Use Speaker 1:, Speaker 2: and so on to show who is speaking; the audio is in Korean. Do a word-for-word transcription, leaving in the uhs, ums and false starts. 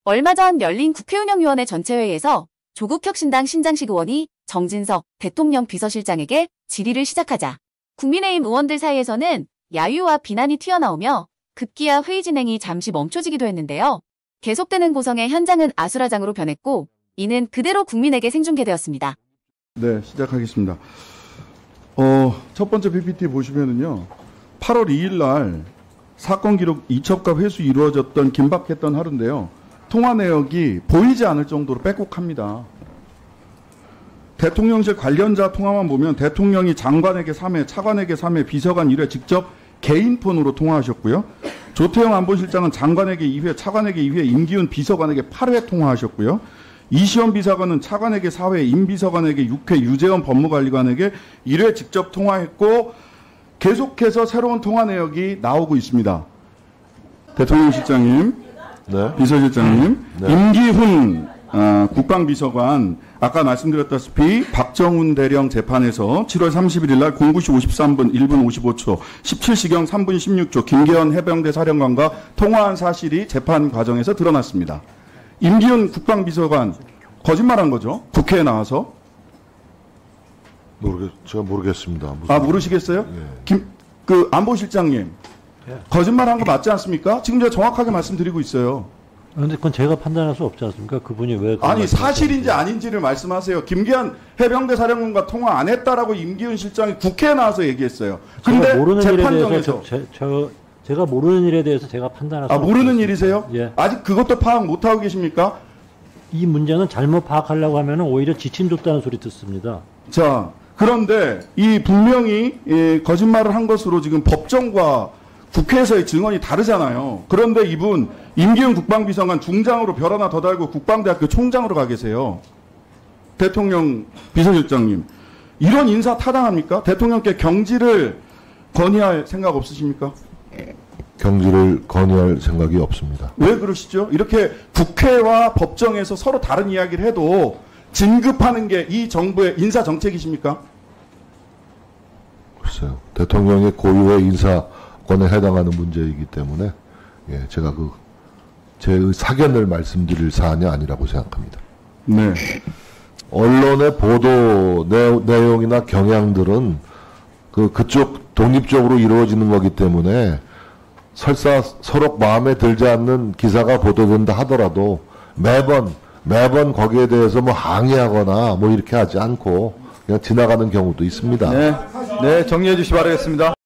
Speaker 1: 얼마 전 열린 국회운영위원회 전체회의에서 조국혁신당 신장식 의원이 정진석 대통령 비서실장에게 질의를 시작하자 국민의힘 의원들 사이에서는 야유와 비난이 튀어나오며 급기야 회의 진행이 잠시 멈춰지기도 했는데요. 계속되는 고성에 현장은 아수라장으로 변했고 이는 그대로 국민에게 생중계되었습니다.
Speaker 2: 네, 시작하겠습니다. 어, 첫 번째 피피티 보시면은요. 팔월 이일 날 사건 기록 이첩과 회수 이루어졌던 긴박했던 하루인데요. 통화 내역이 보이지 않을 정도로 빼곡합니다. 대통령실 관련자 통화만 보면 대통령이 장관에게 삼 회, 차관에게 삼 회, 비서관 일 회 직접 개인 폰으로 통화하셨고요. 조태영 안보실장은 장관에게 이 회, 차관에게 이 회, 임기훈 비서관에게 팔 회 통화하셨고요. 이시원 비서관은 차관에게 사 회, 임 비서관에게 육 회, 유재원 법무관리관에게 일 회 직접 통화했고 계속해서 새로운 통화 내역이 나오고 있습니다. 대통령 실장님, 네. 비서실장님, 네. 임기훈 어, 국방비서관 아까 말씀드렸다시피 박정훈 대령 재판에서 칠월 삼십일일 날 공구 시 오십삼 분 일 분 오십오 초 십칠 시경 삼 분 십육 초 김계현 해병대 사령관과 통화한 사실이 재판 과정에서 드러났습니다. 임기훈 국방비서관 거짓말한 거죠? 국회에 나와서?
Speaker 3: 모르겠, 제가 모르겠습니다. 무슨
Speaker 2: 아 모르시겠어요?
Speaker 3: 예.
Speaker 2: 김, 그 안보실장님
Speaker 4: 예.
Speaker 2: 거짓말한 거 맞지 않습니까? 지금 제가 정확하게 말씀드리고 있어요.
Speaker 4: 그런데 그건 제가 판단할 수 없지 않습니까? 그분이 왜
Speaker 2: 아니 사실인지 아닌지를 말씀하세요. 김기현 해병대 사령관과 통화 안 했다라고 임기훈 실장이 국회에 나와서 얘기했어요. 근데
Speaker 4: 모르는
Speaker 2: 재판정에서
Speaker 4: 일에 대해서 제, 저, 제가 모르는 일에 대해서 제가 판단할 수
Speaker 2: 아 모르는
Speaker 4: 없습니다.
Speaker 2: 일이세요?
Speaker 4: 예.
Speaker 2: 아직 그것도 파악 못 하고 계십니까?
Speaker 4: 이 문제는 잘못 파악하려고 하면 오히려 지침 줬다는 소리 듣습니다.
Speaker 2: 자 그런데 이 분명히 예, 거짓말을 한 것으로 지금 법정과 국회에서의 증언이 다르잖아요. 그런데 이분 임기훈 국방비서관 중장으로 별 하나 더 달고 국방대학교 총장으로 가 계세요. 대통령 비서실장님. 이런 인사 타당합니까? 대통령께 경질을 건의할 생각 없으십니까?
Speaker 3: 경질을 건의할 생각이 없습니다.
Speaker 2: 왜 그러시죠? 이렇게 국회와 법정에서 서로 다른 이야기를 해도 진급하는 게 이 정부의 인사 정책이십니까?
Speaker 3: 글쎄요. 대통령의 고유의 인사권에 해당하는 문제이기 때문에 예, 제가 그 제 사견을 말씀드릴 사안이 아니라고 생각합니다.
Speaker 2: 네.
Speaker 3: 언론의 보도 내, 내용이나 경향들은 그 그쪽 독립적으로 이루어지는 거기 때문에 설사 서로 마음에 들지 않는 기사가 보도된다 하더라도 매번 매번 거기에 대해서 뭐 항의하거나 뭐 이렇게 하지 않고 그냥 지나가는 경우도 있습니다.
Speaker 5: 네, 네 정리해 주시기 바라겠습니다.